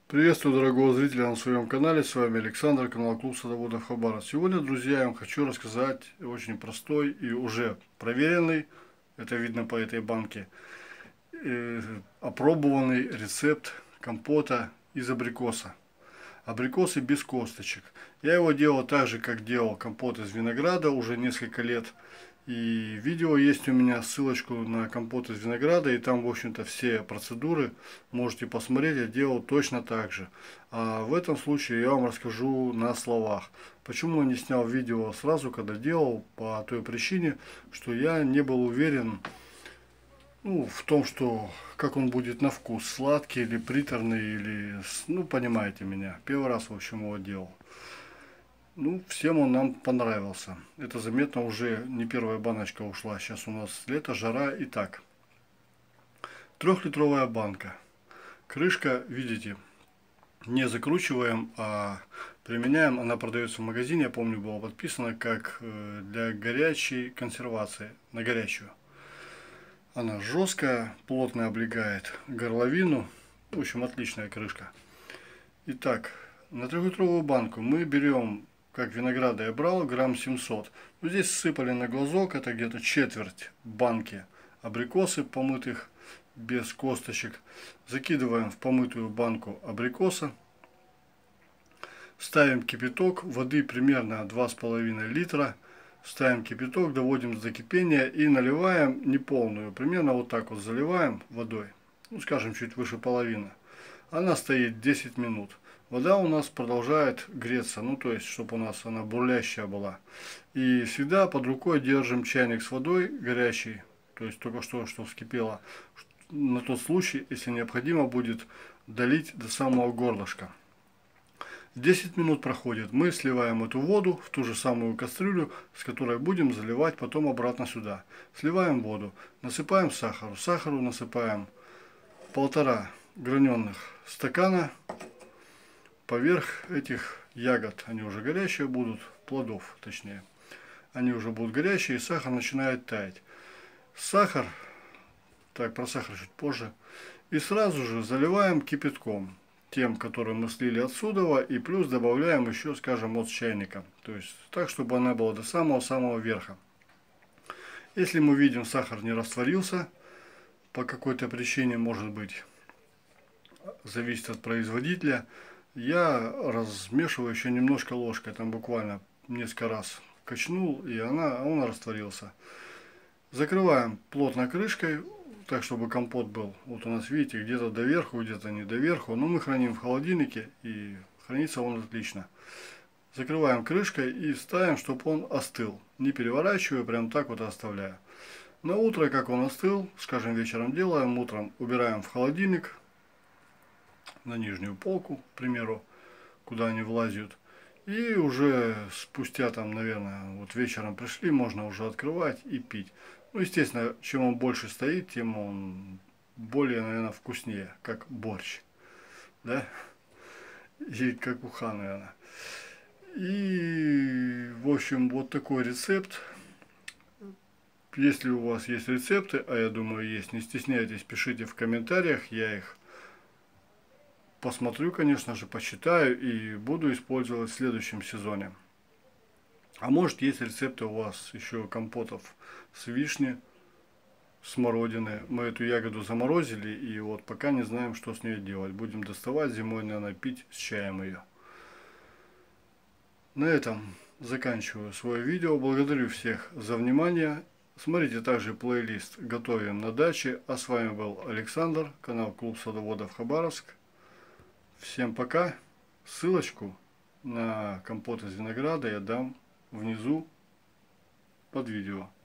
Приветствую, дорогого зрителя, на своем канале. С вами Александр, канал Клуб Садоводов Хабаровск. Сегодня, друзья, я вам хочу рассказать очень простой и уже проверенный, это видно по этой банке, опробованный рецепт компота из абрикоса. Абрикосы без косточек. Я его делал так же, как делал компот из винограда уже несколько лет. И видео есть у меня, ссылочку на компот из винограда, и там, в общем-то, все процедуры можете посмотреть, я делал точно так же. А в этом случае я вам расскажу на словах. Почему я не снял видео сразу, когда делал, по той причине, что я не был уверен, в том, что как он будет на вкус, сладкий или приторный, или, понимаете меня. Первый раз, в общем, его делал. Всем он нам понравился. Это заметно, уже не первая баночка ушла. Сейчас у нас лето, жара. Итак, 3-литровая банка. Крышка, видите, не закручиваем, а применяем. Она продается в магазине, я помню, было подписано, как для горячей консервации, на горячую. Она жесткая, плотно облегает горловину. В общем, отличная крышка. Итак, на 3-литровую банку мы берем, как винограда я брал, грамм 700. Здесь сыпали на глазок, это где-то четверть банки абрикосы помытых, без косточек. Закидываем в помытую банку абрикоса. Ставим кипяток, воды примерно 2,5 литра. Ставим кипяток, доводим до кипения и наливаем неполную. Примерно вот так вот заливаем водой. Скажем, чуть выше половины. Она стоит 10 минут. Вода у нас продолжает греться, то есть, чтобы у нас она бурлящая была. И всегда под рукой держим чайник с водой горячей, то есть только что вскипело, на тот случай, если необходимо будет долить до самого горлышка. 10 минут проходит, мы сливаем эту воду в ту же самую кастрюлю, с которой будем заливать потом обратно сюда. Сливаем воду, насыпаем сахару. Сахару насыпаем 1,5 граненых стакана. Поверх этих ягод, они уже горячие будут, плодов точнее, они уже будут горячие, и сахар начинает таять. Сахар, так, про сахар чуть позже, и сразу же заливаем кипятком, тем, который мы слили отсюда, и плюс добавляем еще, скажем, от чайника, то есть так, чтобы она была до самого-самого верха. Если мы видим, сахар не растворился, по какой-то причине, может быть, зависит от производителя, я размешиваю еще немножко ложкой, там буквально несколько раз качнул, и он растворился. Закрываем плотно крышкой, так чтобы компот был, вот у нас, видите, где-то доверху, где-то не доверху, но мы храним в холодильнике, и хранится он отлично. Закрываем крышкой и ставим, чтобы он остыл, не переворачивая, прям так вот оставляю. На утро, как он остыл, скажем, вечером делаем, утром убираем в холодильник, на нижнюю полку, к примеру, куда они влазят. И уже спустя там, наверное, вот вечером пришли, можно уже открывать и пить. Естественно, чем он больше стоит, тем он более, наверное, вкуснее, как борщ. Да? И как уха, наверное. И, в общем, вот такой рецепт. Если у вас есть рецепты, а я думаю есть, не стесняйтесь, пишите в комментариях, я их посмотрю, конечно же, почитаю и буду использовать в следующем сезоне. А может, есть рецепты у вас еще компотов с вишни, смородины. Мы эту ягоду заморозили, и вот пока не знаем, что с ней делать. Будем доставать зимой, наверное, пить с чаем ее. На этом заканчиваю свое видео. Благодарю всех за внимание. Смотрите также плейлист «Готовим на даче». А с вами был Александр, канал Клуб Садоводов Хабаровск. Всем пока. Ссылочку на компот из винограда я дам внизу под видео.